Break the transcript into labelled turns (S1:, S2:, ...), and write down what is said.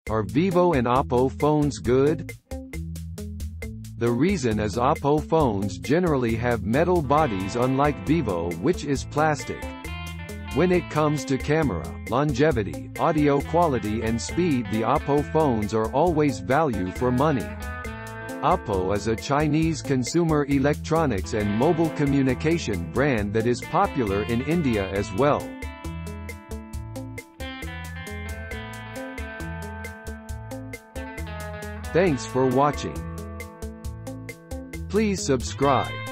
S1: Are Vivo and Oppo phones good? The reason is Oppo phones generally have metal bodies unlike Vivo, which is plastic. When it comes to camera, longevity, audio quality and speed, the Oppo phones are always value for money. Oppo is a Chinese consumer electronics and mobile communication brand that is popular in India as well. Thanks for watching. Please subscribe.